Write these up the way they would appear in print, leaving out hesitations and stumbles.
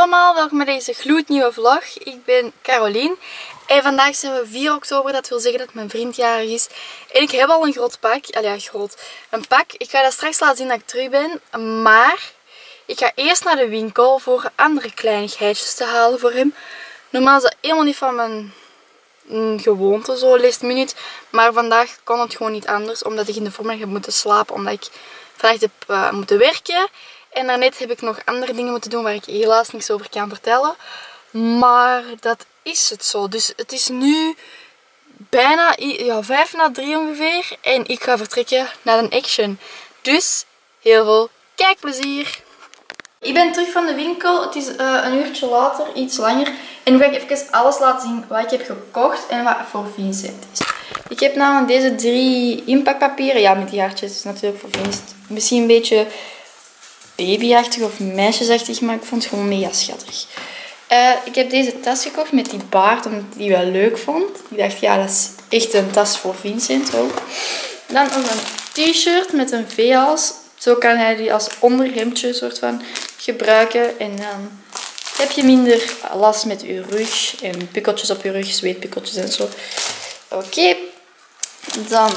allemaal, welkom bij deze gloednieuwe vlog. Ik ben Caroline en vandaag zijn we 4 oktober, dat wil zeggen dat mijn vriend jarig is. En ik heb al een groot pak, een pak. Ik ga dat straks laten zien dat ik terug ben, maar ik ga eerst naar de winkel voor andere kleinigheidjes te halen voor hem. Normaal is dat helemaal niet van mijn gewoonte, zo last minute, maar vandaag kon het gewoon niet anders, omdat ik in de voormiddag heb moeten slapen, omdat ik vandaag heb moeten werken. En daarnet heb ik nog andere dingen moeten doen waar ik helaas niks over kan vertellen. Maar dat is het zo. Dus het is nu bijna 2:55 ongeveer. En ik ga vertrekken naar een Action. Dus heel veel kijkplezier. Ik ben terug van de winkel. Het is een uurtje later, iets langer. En nu ga ik even alles laten zien wat ik heb gekocht en wat voor Vincent is. Ik heb namelijk deze 3 inpakpapieren. Ja, met die hartjes is natuurlijk voor Vincent. Misschien een beetje babyachtig of meisjesachtig, maar ik vond het gewoon mega schattig. Ik heb deze tas gekocht met die baard, omdat ik die wel leuk vond. Ik dacht, ja, dat is echt een tas voor Vincent ook. Dan ook een t-shirt met een V-hals. Zo kan hij die als onderhemdje soort van gebruiken. En dan heb je minder last met je rug en pikkeltjes op je rug, zweetpikkeltjes en zo. Oké. Dan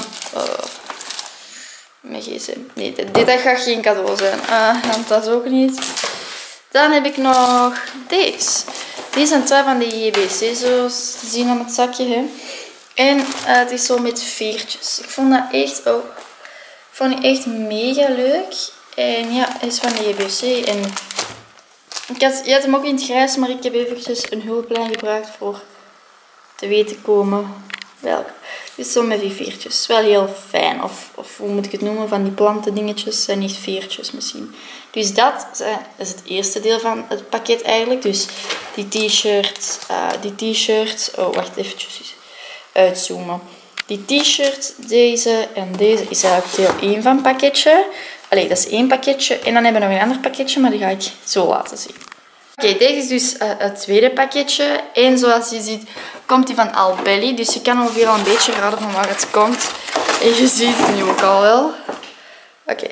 mijn gsm. Nee, dit gaat geen cadeau zijn. Dan dat ook niet. Dan heb ik nog deze. Deze zijn 2 van de JBC, zoals te zien aan het zakje. Hè. En het is zo met veertjes. Ik vond dat echt mega leuk. En ja, het is van de JBC. En je had hem ook in het grijs, maar ik heb eventjes een hulplijn gebruikt voor te weten komen welke. Dus zo met die veertjes. Wel heel fijn. Of hoe moet ik het noemen? Van die planten dingetjes zijn niet veertjes misschien. Dus dat is het eerste deel van het pakket eigenlijk. Dus die t-shirt. Oh, wacht eventjes. Uitzoomen. Die t-shirt, deze en deze is eigenlijk deel 1 van het pakketje. Allee, dat is 1 pakketje. En dan hebben we nog een ander pakketje, maar die ga ik zo laten zien. Oké, deze is dus het tweede pakketje. En zoals je ziet, komt die van Albelly. Dus je kan ongeveer al een beetje raden van waar het komt. En je ziet het nu ook al wel. Oké.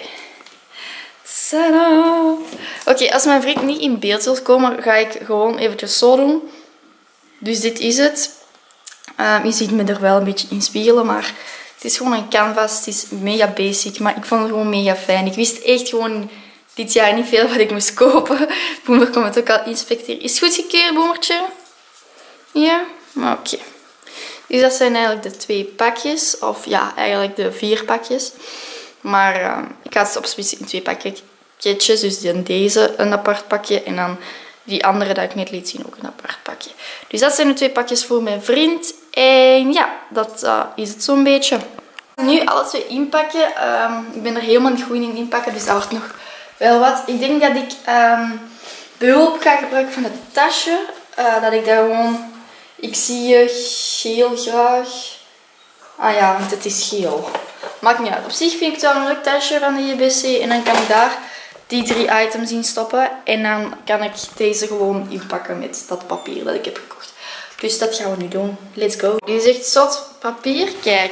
Tadaa! Oké, als mijn vriend niet in beeld wil komen, ga ik gewoon eventjes zo doen. Dus dit is het. Je ziet me er wel een beetje in spiegelen, maar het is gewoon een canvas. Het is mega basic, maar ik vond het gewoon mega fijn. Ik wist echt gewoon dit jaar niet veel wat ik moest kopen. Boemer komt het ook al inspecteren. Is het goed gekeerd, Boemertje? Ja? Oké. Dus dat zijn eigenlijk de 2 pakjes. Of ja, eigenlijk de 4 pakjes. Maar ik ga het opsplitsen in 2 pakketjes. Dus deze een apart pakje. En dan die andere dat ik net liet zien ook een apart pakje. Dus dat zijn de 2 pakjes voor mijn vriend. En ja, dat is het zo'n beetje. Nu alle 2 inpakken. Ik ben er helemaal niet goed in inpakken. Dus dat wordt nog wel wat. Ik denk dat ik behulp ga gebruiken van het tasje. Dat ik daar gewoon... Ik zie geel graag. Ah ja, want het is geel. Maakt niet uit. Op zich vind ik het wel een leuk tasje van de JBC. En dan kan ik daar die 3 items in stoppen. En dan kan ik deze gewoon inpakken met dat papier dat ik heb gekocht. Dus dat gaan we nu doen. Let's go. Dit is echt zot papier. Kijk.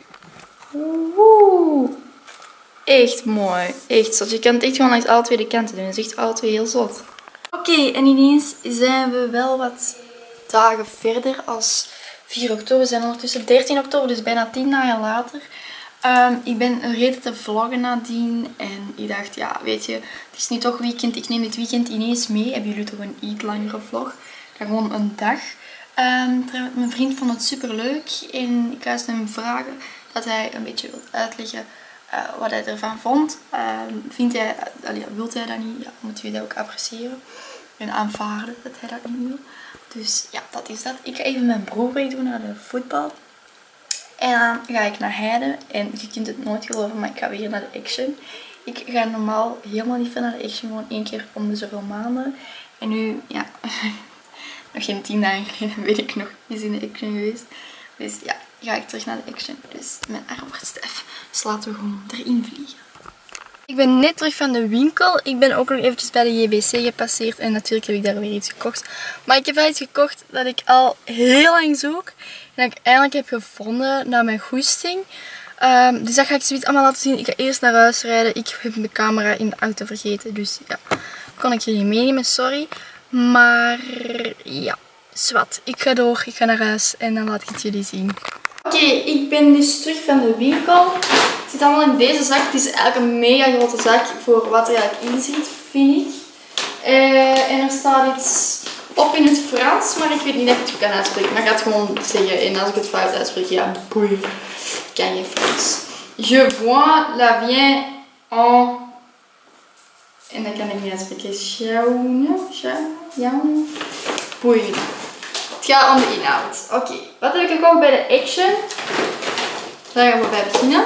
Woe. Echt mooi. Echt zot. Je kan het echt gewoon langs alle 2 de kanten doen. Het is echt alle 2 heel zot. Oké, en ineens zijn we wel wat dagen verder als 4 oktober. We zijn ondertussen 13 oktober, dus bijna 10 dagen later. Ik ben vergeten te vloggen nadien. En ik dacht, ja, weet je, het is nu toch weekend. Ik neem dit weekend ineens mee. Hebben jullie toch een iets langere vlog? Dan gewoon een dag. Mijn vriend vond het super leuk. En ik ga hem vragen dat hij een beetje wil uitleggen wat hij ervan vond. Wil hij dat niet? Ja, moeten we dat ook appreciëren. En aanvaarden dat hij dat niet wil. Dus ja, dat is dat. Ik ga even mijn broer mee doen naar de voetbal. En dan ga ik naar Heide. En je kunt het nooit geloven, maar ik ga weer naar de Action. Ik ga normaal helemaal niet veel naar de Action. Gewoon 1 keer om de zoveel maanden. En nu, ja, nog geen 10 dagen geleden weet ik nog eens in de Action geweest. Dus ja, ga ik terug naar de Action. Dus mijn arm wordt stijf. Dus laten we gewoon erin vliegen. Ik ben net terug van de winkel. Ik ben ook nog eventjes bij de JBC gepasseerd. En natuurlijk heb ik daar weer iets gekocht. Maar ik heb wel iets gekocht dat ik al heel lang zoek. En dat ik eindelijk heb gevonden naar mijn goesting. Dus dat ga ik zoiets allemaal laten zien. Ik ga eerst naar huis rijden. Ik heb de camera in de auto vergeten. Dus ja, kon ik jullie meenemen. Sorry. Maar ja, zwart. Ik ga door, ik ga naar huis en dan laat ik het jullie zien. Oké, ik ben dus terug van de winkel. Het zit allemaal in deze zak. Het is eigenlijk een mega grote zak voor wat er eigenlijk in zit, vind ik. En er staat iets op in het Frans, maar ik weet niet dat ik het kan uitspreken. Maar ik ga het gewoon zeggen. En als ik het fout uitspreek, ja, boei. Ik kan geen Frans. Je vois la vient en... En dat kan ik niet uitspreken. Sjaune. Boei. Het gaat om de inhoud. Oké, wat heb ik gekocht bij de Action? Daar gaan we bij beginnen.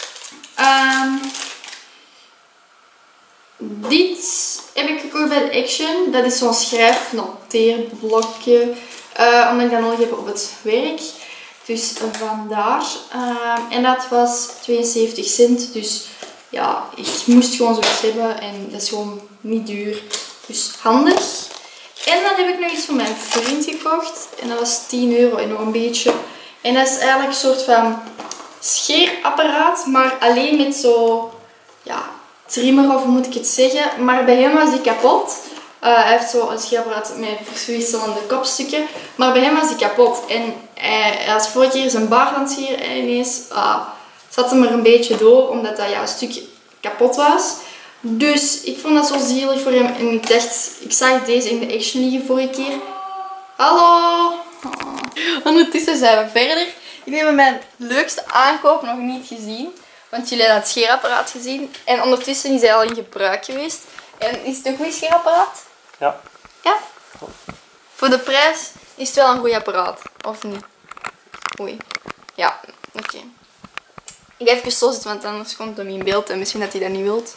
Dit heb ik gekocht bij de Action. Dat is zo'n schrijfnoteerblokje. Omdat ik dat nodig heb op het werk. Dus vandaar. En dat was 72 cent. Dus ja, ik moest gewoon zoiets hebben. En dat is gewoon niet duur. Dus handig. En dan heb ik nog iets voor mijn vriend gekocht. En dat was 10 euro en nog een beetje. En dat is eigenlijk een soort van scheerapparaat. Maar alleen met zo... Ja, trimmer of hoe moet ik het zeggen. Maar bij hem was die kapot. Hij heeft zo een scheerapparaat met verschillende kopstukken. Maar bij hem was die kapot. En hij had vorige keer zijn baard aan het scheren. En ineens zat hem er een beetje door. Omdat dat ja, een stuk kapot was. Dus ik vond dat zo zielig voor hem. En ik dacht, ik zag deze in de Action liggen vorige keer. Hallo! Ondertussen zijn we verder. Jullie hebben mijn leukste aankoop nog niet gezien. Want jullie hebben het scheerapparaat gezien. En ondertussen is hij al in gebruik geweest. En is het een goed scheerapparaat? Ja. Ja? Voor de prijs is het wel een goed apparaat. Of niet? Oei. Ja, oké. Ik ga even zo zitten, want anders komt hem in beeld. En misschien dat hij dat niet wilt.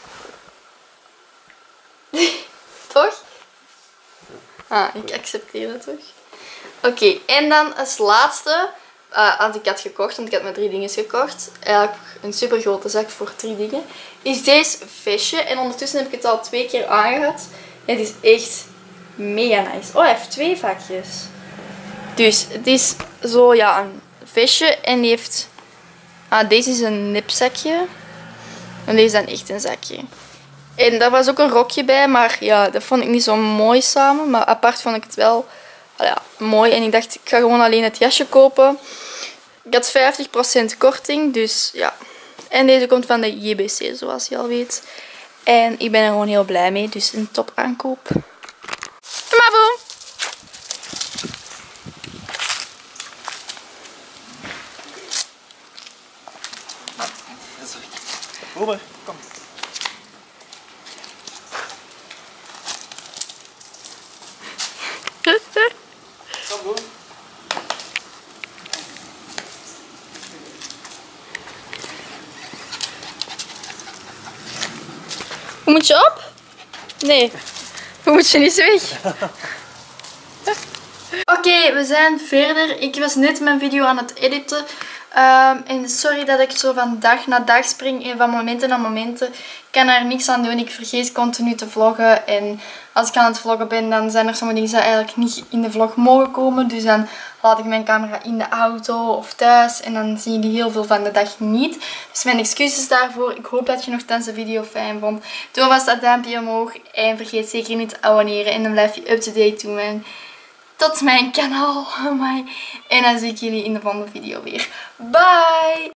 Toch? Ah, ik accepteer dat toch? Oké, en dan als laatste... als ik had gekocht, want ik had maar 3 dingen gekocht. Eigenlijk een super grote zak voor 3 dingen. Is deze vestje. En ondertussen heb ik het al 2 keer aangehad. Het is echt mega nice. Oh, hij heeft 2 vakjes. Dus het is zo ja, een vestje. En die heeft... deze is een nipzakje. En deze is dan echt een zakje. En daar was ook een rokje bij. Maar ja, dat vond ik niet zo mooi samen. Maar apart vond ik het wel... ja, mooi. En ik dacht, ik ga gewoon alleen het jasje kopen. Ik had 50% korting, dus ja. En deze komt van de JBC, zoals je al weet. En ik ben er gewoon heel blij mee, dus een top aankoop. Mabo! Ober, kom. Kom, Hoe moet je op? Nee. Hoe moet je niet weg? Oké, we zijn verder. Ik was net mijn video aan het editen. En sorry dat ik zo van dag naar dag spring en van momenten naar momenten. Ik kan er niks aan doen. Ik vergeet continu te vloggen. En als ik aan het vloggen ben, dan zijn er sommige dingen die eigenlijk niet in de vlog mogen komen. Dus dan laat ik mijn camera in de auto of thuis. En dan zien jullie heel veel van de dag niet. Dus mijn excuses daarvoor. Ik hoop dat je nogthans de video fijn vond. Doe alvast dat duimpje omhoog. En vergeet zeker niet te abonneren. En dan blijf je up-to-date doen. Tot mijn kanaal. En dan zie ik jullie in de volgende video weer. Bye!